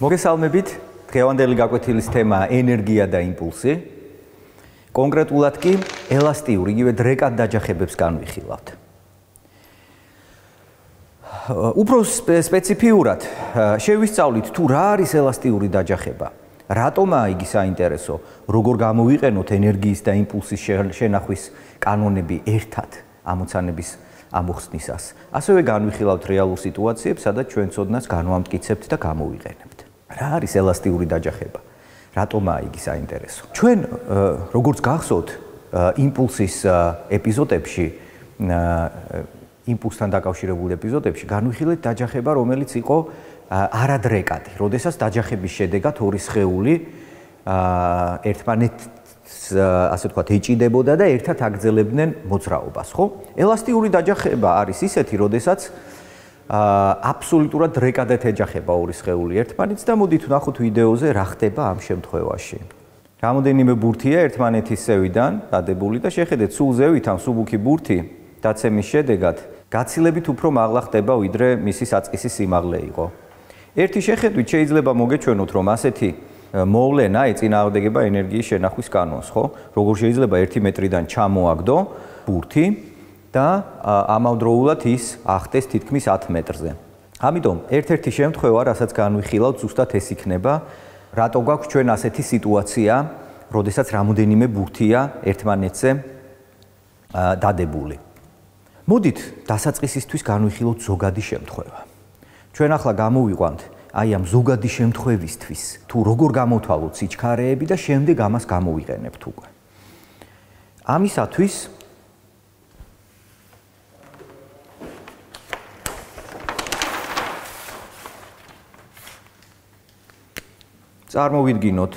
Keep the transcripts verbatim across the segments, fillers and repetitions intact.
მოგესალმებით, დღევანდელი გაკვეთილის თემაა ენერგია და იმპულსი. კონკრეტულად კი ელასტიური, იგივე დრეკად დაჯახებებს განვიხილავთ. უფრო სპეციფიურად შევისწავლით თუ რა არის ელასტიური დაჯახება, რატომაა იგი საინტერესო, როგორ გამოვიყენოთ ენერგიის და იმპულსის შენახვის კანონები ერთად ამოცანების ამოხსნისას. ასევე განვიხილავთ რეალურ სიტუაციებს, სადაც ჩვენ ცოდნას განვამტკიცებთ და გამოვიყენებთ. რა არის ელასტიური დაჯახება? რატომაა იგი საინტერესო? ჩვენ როგორც გახსოვთ, იმპულსის ეპიზოდებში, იმპულსთან დაკავშირებულ ეპიზოდებში განვიხილეთ დაჯახება, რომელიც იყო არადრეკადი, როდესაც დაჯახების შედეგად ორი სხეული ერთმანეთს ასე ვთქვათ ეჭიდებოდა და ერთად აგრძელებდნენ მოძრაობას, ხო? ელასტიური დაჯახება არის ისეთი, როდესაც აბსოლუტურად დრეკადად ეჯახება ორი სხეული ერთმანეთს და მოდით ვნახოთ ვიდეოზე რა ხდება ამ შემთხვევაში. რამოდენიმე ბურთია ერთმანეთის ზევიდან დადებული და შეხედეთ, სულ ზევით ამ სუბუქი ბურთი დაცემის შედეგად გაცილებით უფრო მაღლა ხდება, ვიდრე მისი საწყისი სიმაღლე იყო. ერთი შეხედვით შეიძლება მოგეჩვენოთ, რომ ასეთი მოვლენა ეწინააღმდეგება ენერგიის შენახვის კანონს, ხო? როგორ შეიძლება ერთი მეტრიდან ჩამოაგდო ბურთი და ამავდროულად ის ახდეს თითქმის ათ მეტრზე. ამიტომ ერთ-ერთი შემთხვევა, რასაც განვიხილავთ, ზუსტად ეს იქნება, რატო გვაქვს ჩვენ ასეთი სიტუაცია, როდესაც რამოდენიმე ბურთია ერთმანეთზე დადებული. მოდით დასაწყისისთვის განვიხილოთ ზოგადი შემთხვევა. ჩვენ ახლა გამოვიყვანთ აი ამ ზოგადი შემთხვევისთვის, თუ როგორ გამოვთვალოთ სიჩქარეები და შემდეგ ამას გამოვიყენებთ უკვე. ამისათვის წარმოვიდგინოთ,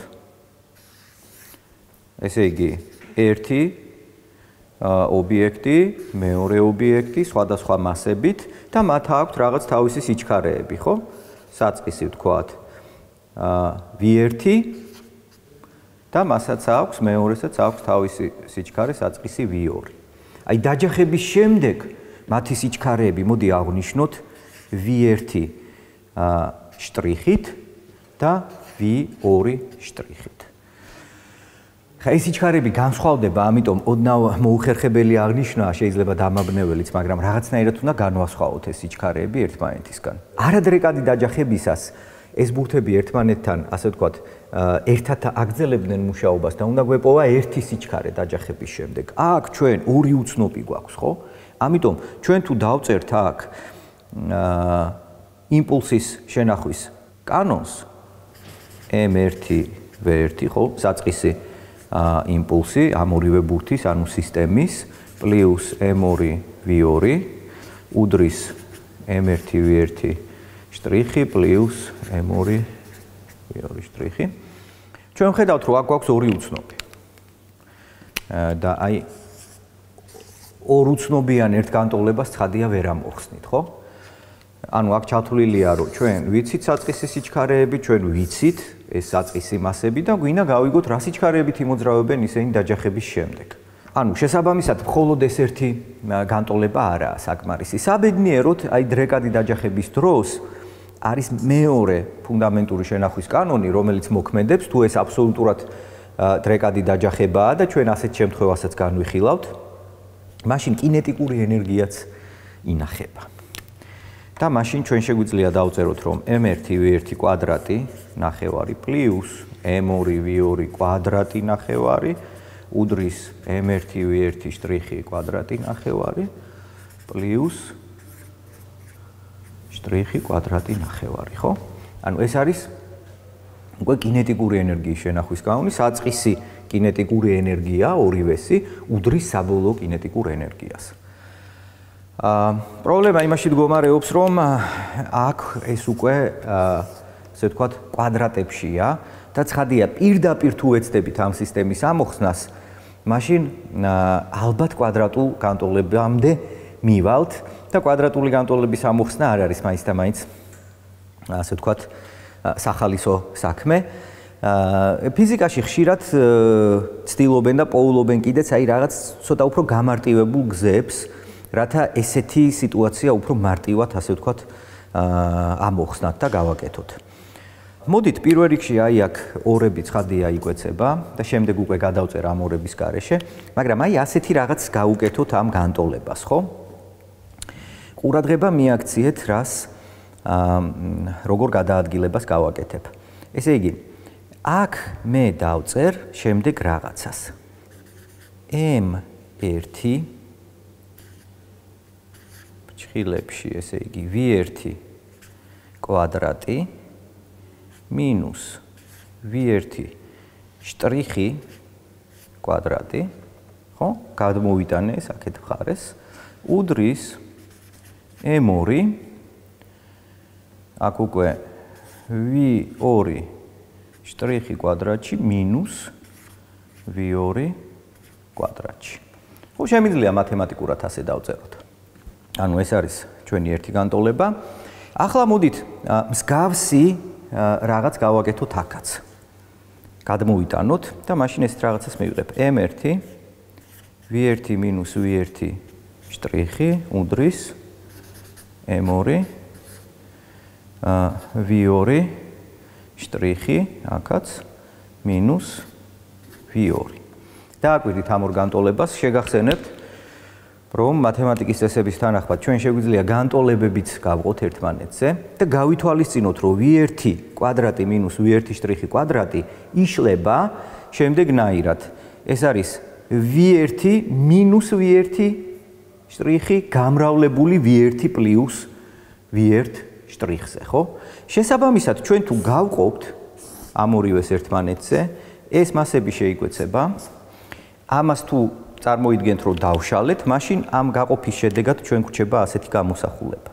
ესე იგი, ერთი ობიექტი, მეორე ობიექტი, სხვადასხვა მასებით და მათ აქვთ რაღაც თავისი სიჩქარეები, ხო? საწყისი ვთქვათ ვი ერთი და მასაც აქვს, მეორესაც აქვს თავისი სიჩქარე, საწყისი ვი ორი. აი დაჯახების შემდეგ მათი სიჩქარეები მოდი აღვნიშნოთ ვი ერთი შტრიხით და ვი ორი შტრიხით. ხა ეს სიჩქარეები განსხვავდება, ამიტომ ოდნავ მოუხერხებელი აღნიშვნაა, შეიძლება დამაბნეველიც, მაგრამ რაღაცნაირად უნდა განვასხვაოთ ეს სიჩქარეები ერთმანეთისგან. არადრეკადი დაჯახებისას ეს ბურთები ერთმანეთთან, ასე ვთქვათ, ერთად აგრძელებდნენ მუშაობას და უნდა გვეპოვა ერთი სიჩქარე დაჯახების შემდეგ. აქ ჩვენ ორი უცნობი გვაქვს, ხო? ამიტომ ჩვენ თუ დავწერთ აქ იმპულსის შენახვის კანონს ემ ერთი ვე ერთი, ხო, საწყისი იმპულსი ამ ორივე ბურთის, ანუ სისტემის, პლუს ემ ორი ვი ორი, უდრის ემ ერთი ვი ერთი შტრიხი, პლუს ემ ორი ვი ორი შტრიხი. ჩვენ ვხედავთ, რომ აქ გვაქვს ორი უცნობი. და აი ორ უცნობიან ერთ განტოლებას ცხადია ვერ ამოხსნით, ხო? ანუ აქ ჩათვლილია, რომ ჩვენ ვიცით საწყისი სიჩქარეები, ჩვენ ვიცით ეს საწყისი მასები და გვინდა გავიგოთ რა სიჩქარეებით იმოძრავებენ ისინი დაჯახების შემდეგ. ანუ შესაბამისად მხოლოდ ეს ერთი განტოლება არაა საკმარისი. საბედნიეროდ, აი დრეკადი დაჯახების დროს არის მეორე ფუნდამენტური შენახვის კანონი, რომელიც მოქმედებს, თუ ეს აბსოლუტურად დრეკადი დაჯახებაა და ჩვენ ასეთ შემთხვევასაც განვიხილავთ, მაშინ კინეტიკური ენერგიაც ინახება. და მაშინ ჩვენ შეგვიძლია დავწეროთ, რომ ემ ერთი ვი ერთი კვადრატი ნახევარი პლუს ემ ორი ვი ორი კვადრატი ნახევარი უდრის ემ ერთი ვი ერთი შტრიხი კვადრატი ნახევარი პლუს შტრიხი კვადრატი ნახევარი, ხო? ანუ ეს არის უკვე კინეტიკური ენერგიის შენახვის კანონი, საწყისი კინეტიკური ენერგია ორივესი უდრის საბოლოო კინეტიკურ ენერგიას. პრობლემა იმაში მდგომარეობს, რომ აქ ეს უკვე ასე ვთქვათ კვადრატებშია და ცხადია პირდაპირ თუ ეცდებით ამ სისტემის ამოხსნას, მაშინ ალბათ კვადრატულ განტოლებამდე მივალთ და კვადრატული განტოლების ამოხსნა არ არის მაინც და მაინც ასე ვთქვათ სახალისო საქმე. ფიზიკაში ხშირად ცდილობენ და პოულობენ კიდეც აი რაღაც ცოტა უფრო გამარტივებულ გზებს, რათა ესეთი სიტუაცია უფრო მარტივად, ასე ვთქვათ, ამოხსნათ და გავაკეთოთ. მოდით პირველ რიგში აი აქ ორები ცხადია იკვეცება და შემდეგ უკვე გადავწერ ამ ორების გარეშე, მაგრამ აი ასეთი რაღაც გავუკეთოთ ამ განტოლებას, ხო? ყურადღება მიაქციეთ, რას როგორ გადაადგილებას გავაკეთებ. ესე იგი, აქ მე დავწერ შემდეგ რაღაცას. ემ ერთი ფრჩხილებში, ესე იგი, ვი ერთი კვადრატი მინუს ვი ერთი შტრიხი კვადრატი, ხო? გადმოვიტანე ეს აქეთ მხარეს, უდრის ემ ორი აქ უკვე ვი ორი შტრიხი კვადრატში მინუს ვი ორი კვადრატში. ხო, შემიძლია მათემატიკურად ასე დავწეროთ. ანუ ეს არის ჩვენი ერთი განტოლება. ახლა მოდით მსგავსი რაღაც გავაკეთოთ აქაც. გადმოვიტანოთ და მაშინ ეს რაღაცას მივიღებ. ემ ერთი ვი ერთი მინუს ვი ერთი შტრიხი უდრის ემ ორი ვი ორი შტრიხი აქაც მინუს ვი ორი. დააკვირდით ამ ორ განტოლებას, შეგახსენებთ, რომ მათემატიკის წესების თანახმად ჩვენ შეგვიძლია განტოლებებიც გავყოთ ერთმანეთზე და გავითვალისწინოთ, რომ ვი ერთი კვადრატი მინუს ვი ერთი შტრიხი კვადრატი იშლება შემდეგნაირად. ეს არის ვი ერთი მინუს ვი ერთი შტრიხი გამრავლებული ვი ერთი პლუს ვი ერთ შტრიხზე, ხო? შესაბამისად, ჩვენ თუ გავყოფთ ამ ორივეს ერთმანეთზე, ეს მასები შეიკვეცება. ამას თუ წარმოიდგენთ, რომ დავშალეთ, მაშინ ამ გაყოფის შედეგად ჩვენ გვრჩება ასეთი გამოსახულება.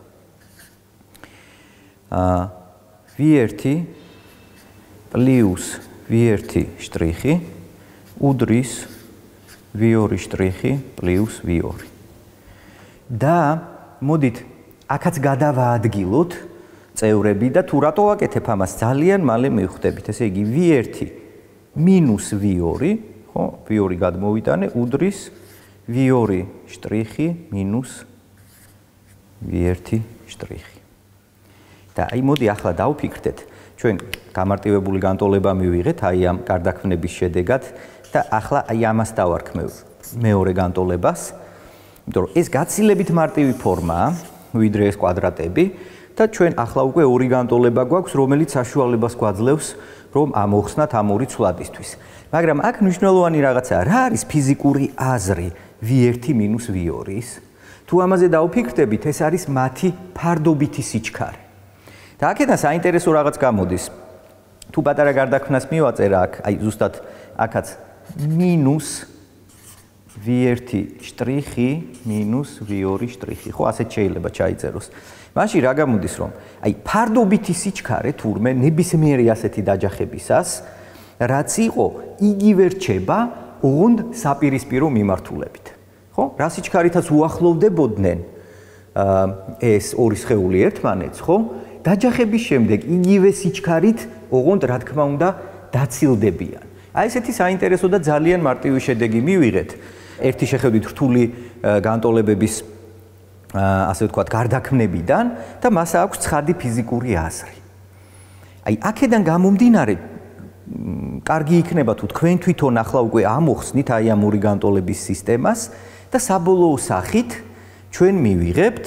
ვი ერთი პლუს ვი ერთი შტრიხი უდრის ვი ორი შტრიხი პლუს ვი ორი. და მოდით აქაც გადავაადგილოთ წევრები და თუ რატო ვაკეთებ ამას, ძალიან მალე მივხვდებით. ესე იგი, ვი ერთი მინუს ვი ორი, ხო, ვი ორი გადმოვიტანე, უდრის ვი ორი შტრიხი მინუს ვი ერთი შტრიხი. და აი მოდი ახლა დავფიქრდეთ, ჩვენ გამარტივებული განტოლება მივიღეთ აი ამ გარდაქმნების შედეგად და ახლა აი ამას დავარქმევ მეორე განტოლებას, იმიტომ რომ ეს გაცილებით მარტივი ფორმაა, ვიდრე ეს კვადრატები და ჩვენ ახლა უკვე ორი განტოლება გვაქვს, რომელიც საშუალებას გვაძლევს, რომ ამოხსნათ ამ ორი ცვლადისთვის. მაგრამ აქ მნიშვნელოვანი რაღაცაა, რა არის ფიზიკური აზრი ვი ერთი მინუს ვი ორი-ის? თუ ამაზე დავფიქრდებით, ეს არის მათი ფარდობითი სიჩქარე. და აქედან საინტერესო რაღაც გამოდის. თუ პატარა გარდაქმნას მივაწერ აქ, აი ზუსტად აქაც მინუს ვი ერთი შტრიხი მინუს ვი ორი შტრიხი, ხო, ასეთ შეიძლება ჩაიწეროს. მაშინ რა გამოდის, რომ აი ფარდობითი სიჩქარე თურმე ნებისმიერი ასეთი დაჯახებისას, რაც იყო, იგივე რჩება ოღონდ საპირისპირო მიმართულებით. ხო? რა სიჩქარითაც უახლოვდებოდნენ ეს ორი სხეული ერთმანეთს, ხო? დაჯახების შემდეგ იგივე სიჩქარით ოღონდ რა თქმა უნდა დაცილდებიან. აი ესეთი საინტერესო და ძალიან მარტივი შედეგი მივიღეთ. ერთი შეხედვით რთული განტოლებების ასე ვთქვათ გარდაქმნებიდან და მას აქვს ცხადი ფიზიკური აზრი. აი აქედან გამომდინარე კარგი იქნება თუ თქვენ თვითონ ახლა უკვე ამოხსნით აი ამ ორი განტოლების სისტემას და საბოლოო სახით ჩვენ მივიღებთ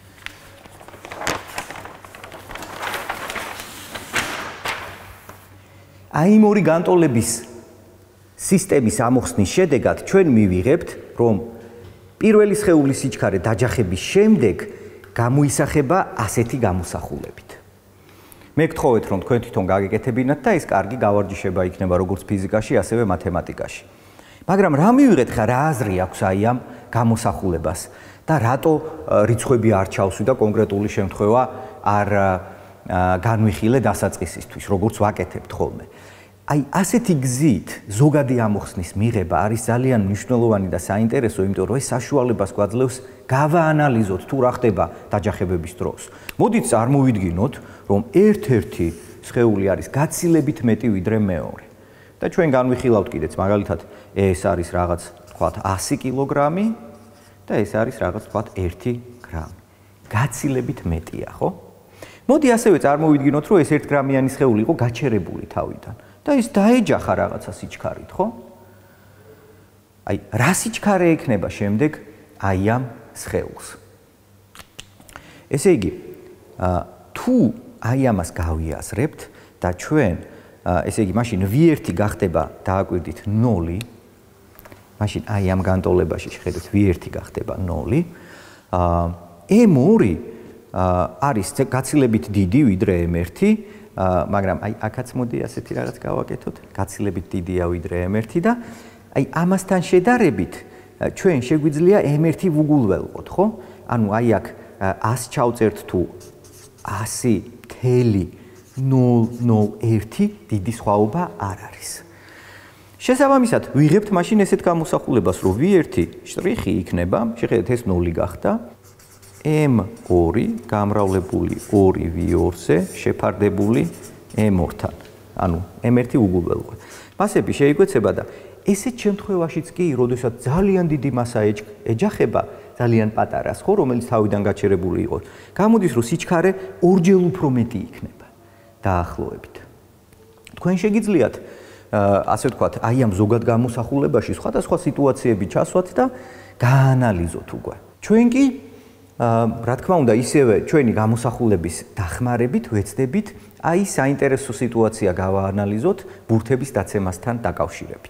აი ამ ორი განტოლების სისტემის ამოხსნის შედეგად ჩვენ მივიღებთ, რომ პირველი სხეულის სიჩქარე დაჯახების შემდეგ გამოისახება ასეთი გამოსახულებით. მე გთხოვეთ, რომ თქვენ თვითონ გაგეკეთებინათ და ეს კარგი გავარჯიშება იქნება როგორც ფიზიკაში, ასევე მათემატიკაში. მაგრამ რა მივიღეთ ხა, რა აზრი აქვს აი ამ გამოსახულებას და რატო რიცხვები არ ჩავსვი და კონკრეტული შემთხვევა არ განვიხილე დასაწყისისთვის, როგორც ვაკეთებთ ხოლმე. აი ასეთი გზით ზოგადი ამოხსნის მიღება არის ძალიან მნიშვნელოვანი და საინტერესო, იმიტომ რომ ეს საშუალებას გვაძლევს გავაანალიზოთ თუ რა ხდება დაჯახებების დროს. მოდით წარმოვიდგინოთ, რომ ერთ-ერთი სხეული არის გაცილებით მეტი ვიდრე მეორე. და ჩვენ განვიხილავთ კიდეც, მაგალითად, ეს არის რაღაც, თქვათ, ასი კილოგრამი და ეს არის რაღაც, თქვათ, ერთი გრამი. გაცილებით მეტია, ხო? მოდი ასევე წარმოვიდგინოთ, რომ ეს ერთგრამიანი სხეული იყო გაჩერებული თავიდან და ის დაეჯახა რაღაცა სიჩქარით, ხო? აი, რა სიჩქარე ექნება შემდეგ აი ამ სხეულს? ესე იგი, თუ აი ამას გავიაზრებთ და ჩვენ, ესე იგი, მაშინ V one გახდება დააკვირდით ნული, მაშინ აი ამ განტოლებაში შეხედეთ V one გახდება ნული, M two არის გაცილებით დიდი ვიდრე M one, მაგრამ აი აქაც მოდი ასეთი რაღაც გავაკეთოთ, გაცილებით დიდია ვიდრე M one და აი ამასთან შედარებით ჩვენ შეგვიძლია M one ვუგულველყოთ, ხო? ანუ აი აქ one ჩავწერთ თუ one მთელი ნული ნული ერთი დიდი სხვაობა არ არის. შესაბამისად, ვიღებთ მაშინ ესეთ გამოსახულებას, რომ V one შტრიხი იქნება, შეხედეთ ეს ნული გახდა, M two გამრავლებული two V two-ზე შეფარდებული M two-თან. ანუ M one ვუგულველყოთ. მასები შეიკვეცება და ესეთ შემთხვევაშიც კი, როდესაც ძალიან დიდი მასა ეჯახება ძალიან პატარას, ხო, რომელიც თავიდან გაჩერებული იყო. გამოდის, რომ სიჩქარე ორჯერ უფრო მეტი იქნება დაახლოებით. თქვენ შეგიძლიათ, ასე ვთქვათ, აი ამ ზოგად გამოსახულებაში სხვადასხვა სიტუაციები ჩასვათ და გაანალიზოთ უკვე. ჩვენ კი, რა თქმა უნდა, ისევე ჩვენი გამოსახულების დახმარებით ვეცდებით აი საინტერესო სიტუაცია გავაანალიზოთ ბურთების დაცემასთან დაკავშირებით.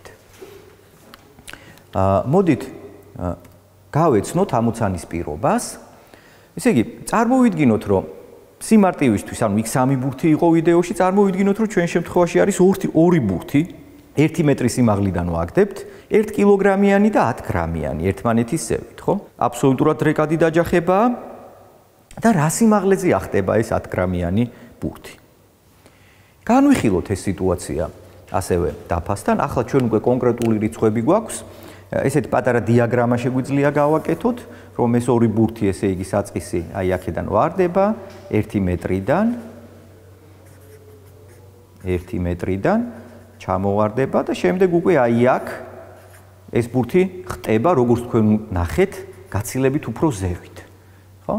მოდით გავეცნოთ ამოცანის პირობას. ესე იგი, წარმოვიდგინოთ, რომ სიმარტივისთვის, ანუ იქ სამი ბურთი იყო ვიდეოში, წარმოვიდგინოთ, რომ ჩვენ შემთხვევაში არის ორი ბურთი, ერთი მეტრი სიმაღლიდან ვაგდებთ, ერთ კილოგრამიანი და ათ გრამიანი ერთმანეთის ზევით, ხო? აბსოლუტურად რეკადი დაჯახებაა და რა სიმაღლეზე ახდება ეს ათ გრამიანი ბურთი. განვიხილოთ ეს სიტუაცია ასევე დაფასთან. ახლა ჩვენ უკვე კონკრეტული რიცხვები გვაქვს. ესეთი პატარა დიაგრამა შეგვიძლია გავაკეთოთ, რომ ეს ორი ბურთი, ესე იგი საწყისი, აი აქედან ვარდება, ერთი მეტრიდან, ერთი მეტრიდან ჩამოვარდება და შემდეგ უკვე აი აქ ეს ბურთი ხტება, როგორც თქვენ ნახეთ, გაცილებით უფრო ზევით. ხო?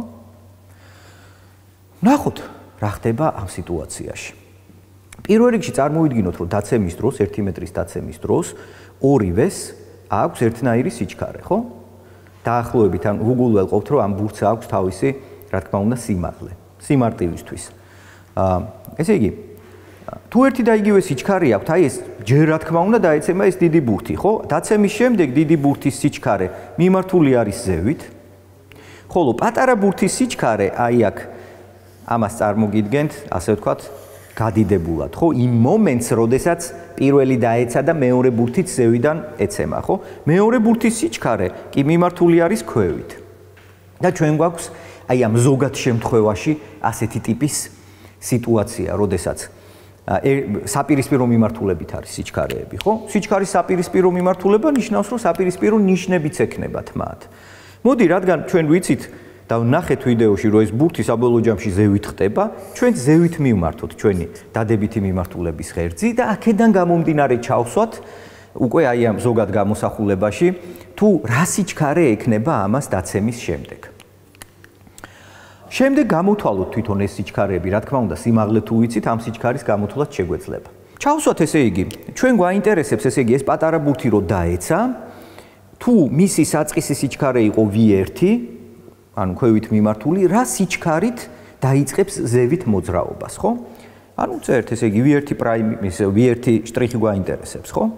ნახოთ, რა ხდება ამ სიტუაციაში. პირველ რიგში წარმოვიდგინოთ, რომ დაცემის დროს, ერთი მეტრის დაცემის დროს, ორივეს აქვს ერთნაირი სიჩქარე, ხო? დაახლოებით ან ვუგულველყობთ, რომ ამ ბურთს აქვს თავისი, რა თქმა უნდა, სიმაღლე, სიმარტივისთვის. აა, ესე იგი, თუ ერთი და იგივე სიჩქარე აქვს, აი ეს ჯერ რა თქმა უნდა დაეცემა ეს დიდი ბურთი, ხო? დაცემის შემდეგ დიდი ბურთის სიჩქარე მიმართული არის ზევით, ხოლო პატარა ბურთის სიჩქარე, აი აქ ამას წარმოგიდგენთ, ასე ვთქვათ, გადიდებულად, ხო? იმ მომენტს, როდესაც პირველი დაეცა და მეორე ბურთიც ზევიდან ეცემა, ხო? მეორე ბურთის სიჩქარე კი მიმართული არის ქვევით. და ჩვენ გვაქვს აი ამ ზოგად შემთხვევაში ასეთი ტიპის სიტუაცია, როდესაც საპირისპირო მიმართულებით არის სიჩქარეები, ხო? სიჩქარის საპირისპირო მიმართულება ნიშნავს, რომ საპირისპირო ნიშნებიც ექნებათ მათ. მოდი, რადგან ჩვენ ვიცით და ნახეთ ვიდეოში, რომ ეს ბურთი საბოლოო ჯამში ზევით ხტება, ჩვენ ზევით მივმართოთ ჩვენი დადებითი მიმართულების ღერძი და აქედან გამომდინარე ჩავსვათ უკვე აი ამ ზოგად გამოსახულებაში, თუ რა სიჩქარე ექნება ამას დაცემის შემდეგ. შემდეგ გამოთვალოთ თვითონ ეს სიჩქარეები, რა თქმა უნდა, სიმაღლე თუ ვიცით, ამ სიჩქარის გამოთვლაც შეგვეძლება. ჩავსვათ, ესე იგი, ჩვენ გვაინტერესებს, ესე იგი, ეს პატარა ბურთი რო დაეცა, თუ მისი საწყისი სიჩქარე იყო V one, ანუ ქვევით მიმართული, რა სიჩქარით დაიწყებს ზევით მოძრაობას, ხო? ანუ წერთ, ესე იგი, V one პრაიმი, V one შტრიხი გვაინტერესებს, ხო?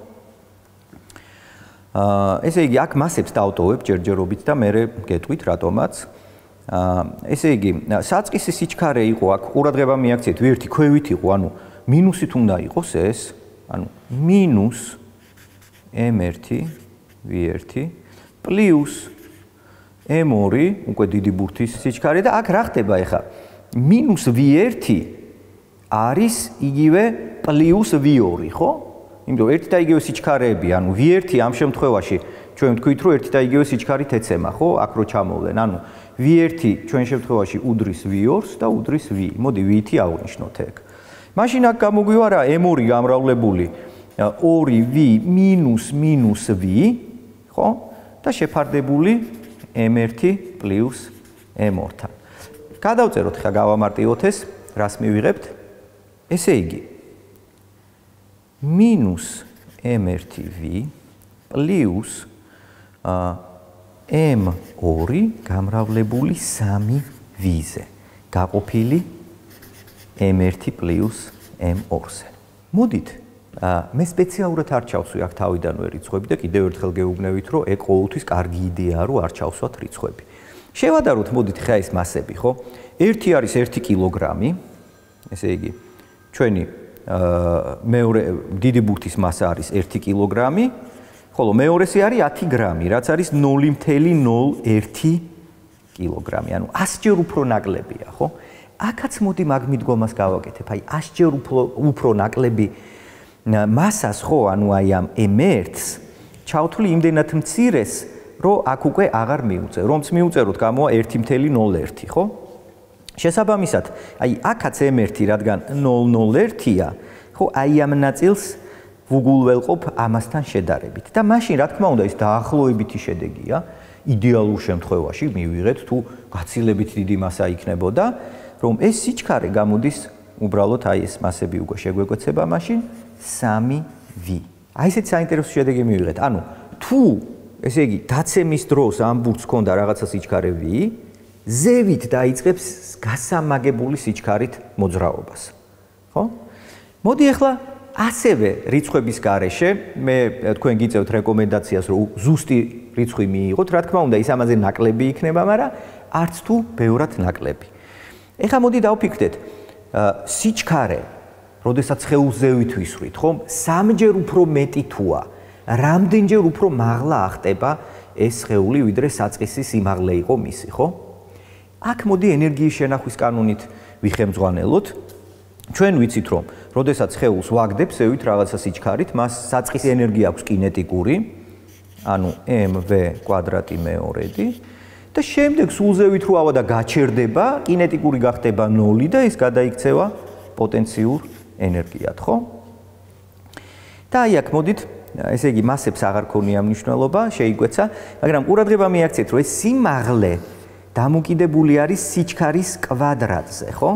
აა, ესე იგი, აქ მასებს დავტოვებ ჯერჯერობით და მე გეტყვით რატომაც. აა, ესე იგი, საწყისი სიჩქარე იყო აქ, ყურადღება მიაქციეთ, V one ქვევით იყო, ანუ მინუსით უნდა იყოს ეს, ანუ მინუს M one V one პლუს M two უკვე დიდი ბურთის სიჩქარე და აქ რა ხდება ახლა? მინუს V one არის იგივე პლუს V two, ხო? იმიტომ ერთი და იგივე სიჩქარეები, ანუ V one ამ შემთხვევაში ჩვენ ვთქვით, რომ ერთი და იგივე სიჩქარით ეცემა, ხო? აქ რო ჩამოვლენ, ანუ V one ჩვენ შემთხვევაში უდრის V two-ს და უდრის V. მოდი V-ი ავნიშნოთ ეგ. მაშინ აქ გამოგვივა რა M two გამრავლებული two V მინუს მინუს V, ხო? და შეფარდებული M one პლუს M two-თან. გადავწეროთ ხა გავამარტივოთ ეს რას მივიღებთ? ესე იგი მინუს ემ ერთი ვი პლუს ემ ორი გამრავლებული სამი ვიზე გაყოფილი ემ ერთი პლუს ემ ორზე. მოდით მე სპეციალურად არ ჩავსვი აქ თავიდანვე რიცხვები და კიდევ ერთხელ გეუბნევით, რომ ეგ ყოველთვის კარგი იდეაა, რომ არ ჩავსვათ რიცხვები. შევადაროთ, მოდით ხა ეს მასები, ხო? ერთი არის ერთი კილოგრამი, ესე იგი, ჩვენი მეორე დიდი ბურთის მასა არის ერთი კილოგრამი, ხოლო მეორესი არის ათი გრამი, რაც არის ნული მთელი ნულ ერთი კილოგრამი, ანუ ასჯერ უფრო ნაკლებია, ხო? აქაც მოდი მაგ მიდგომას გავაკეთებ, აი ასჯერ უფრო უფრო ნაკლები მასას, ხო, ანუ აი ამ ემ ერთს ჩავთვლი იმდენად მცირეს, რომ აქ უკვე აღარ მიუწევ. რომც მიუწეროთ, გამოვა ერთი მთელი ნულ ერთი, ხო? შესაბამისად, აი აქაც ემ ერთი, რადგან ნულ ნულ ერთია, ხო, აი ამ ნაწილს ვუგულველყოფ ამასთან შედარებით. და მაშინ, რა თქმა უნდა, ის დაახლოებითი შედეგია, იდეალურ შემთხვევაში მივიღეთ, თუ გაცილებით დიდი მასა იქნებოდა, რომ ეს სიჩქარე გამოდის უბრალოდ აი ეს მასები უკვე შეგვეკვეცება მაშინ სამი ვი. აი ესეთ საინტერესო შედეგი მივიღეთ. ანუ თუ ესე იგი დაცემის დროს ამ ბურთს ჰქონდა რაღაცა სიჩქარე ვი, ზევით დაიწყებს გასამაგებული სიჩქარით მოძრაობას. ხო? მოდი ახლა ასევე რიცხვების გარეშე მე თქვენ გიწევთ რეკომენდაციას, რომ ზუსტი რიცხვი მიიღოთ, რა თქმა უნდა, ის ამაზე ნაკლები იქნება, მაგრამ არც თუ ბევრად ნაკლები. ეხლა მოდი დავფიქრდეთ, სიჩქარე, როდესაც სხეულს ზევით ვისვრით, ხომ? სამჯერ უფრო მეტი თუა, რამდენჯერ უფრო მაღლა ახტება ეს სხეული, ვიდრე საწყისი სიმაღლე იყო მისი, ხო? აქ მოდი ენერგიის შენახვის კანონით ვიხემძღვანელოთ. ჩვენ ვიცით, რომ როდესაც სხეულს ვაგდებ ზევით რაღაცა სიჩქარით, მას საწყისი ენერგია აქვს კინეტიკური, ანუ mv კვადრატი მეორედი. და შემდეგ სულ ზევით რო ავა და გაჩერდება, კინეტიკური გახდება ნული და ის გადაიქცევა პოტენციურ ენერგიად, ხო? და აი აქ მოდით, ესე იგი მასებს აღარ ქონია მნიშვნელობა, შეიკვეცა, მაგრამ ყურადღება მიაქციეთ, რომ ეს სიმაღლე დამოკიდებული არის სიჩქარის კვადრატზე, ხო?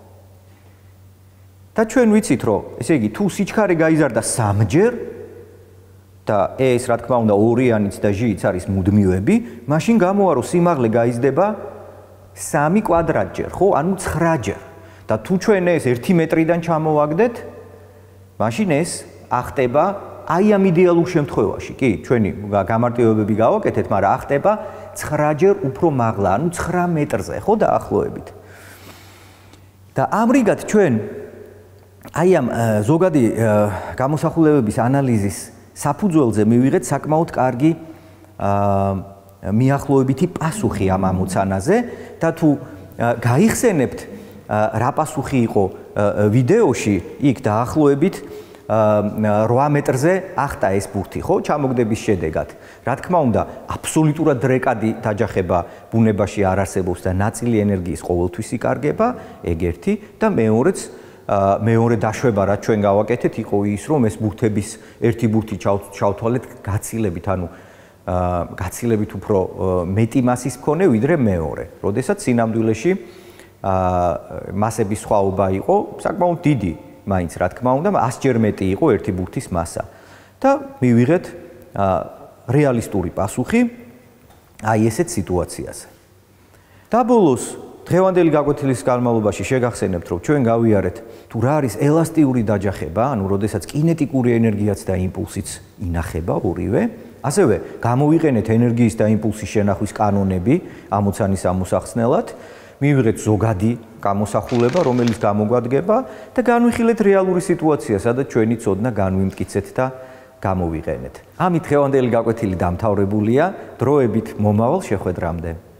და ჩვენ ვიცით, რომ ესე იგი თუ სიჩქარე გაიზარდა სამჯერ და ეს რა თქმა უნდა ორიანიც და ჟიც არის მუდმივები, მაშინ გამოვა რომ სიმაღლე გაიზრდება სამი კვადრატჯერ, ხო? ანუ ცხრაჯერ. და თუ ჩვენ ეს ერთი მეტრიდან ჩამოვაგდეთ, მაშინ ეს ახტება აი ამ იდეალურ შემთხვევაში, კი, ჩვენი გამარტივებები გავაკეთეთ, მაგრამ ახტება ცხრაჯერ უფრო მაღლა, ანუ ცხრა მეტრზე, ხო, დაახლოებით. და ამრიგად ჩვენ აი ამ ზოგადი გამოსახულებების ანალიზის საფუძველზე მივიღეთ საკმაოდ კარგი მიახლოებითი პასუხი ამ ამოცანაზე და თუ გაიხსენებთ რა პასუხი იყო ვიდეოში, იქ დაახლოებით რვა მეტრზე ახტა ეს ბურთი, ხო, ჩამოგდების შედეგად. რა თქმა უნდა, აბსოლუტურად დრეკადი დაჯახება ბუნებაში არ არსებობს და ნაწილი ენერგიის ყოველთვის იკარგება, ეგ ერთი და მეორეც მეორე დაშვება, რაც ჩვენ გავაკეთეთ, იყო ის, რომ ეს ბურთების ერთი ბურთი ჩავთვალეთ გაცილებით, ანუ გაცილებით უფრო მეტი მასის მქონე, ვიდრე მეორე. როდესაც სინამდვილეში მასების სხვაობა იყო საკმაოდ დიდი, მაინც რა თქმა უნდა, ასჯერ მეტი იყო ერთი ბურთის მასა. და მივიღეთ რეალისტური პასუხი აი ესეთ სიტუაციაზე. და ბოლოს დღევანდელი გაკვეთილის განმავლობაში შეგახსენებთ, რომ ჩვენ გავიარეთ თუ რა არის ელასტიური დაჯახება, ანუ როდესაც კინეტიკური ენერგიაც და იმპულსიც ინახება ორივე, ასევე გამოვიყენეთ ენერგიის და იმპულსის შენახვის კანონები ამოცანის ამოსახსნელად, მივიღეთ ზოგადი გამოსახულება, რომელიც გამოგვადგება და განვიხილეთ რეალური სიტუაცია, სადაც ჩვენი ცოდნა განვიმტკიცეთ და გამოვიყენეთ. ამით დღევანდელი გაკვეთილი დამთავრებულია, დროებით მომავალ შეხვედრამდე.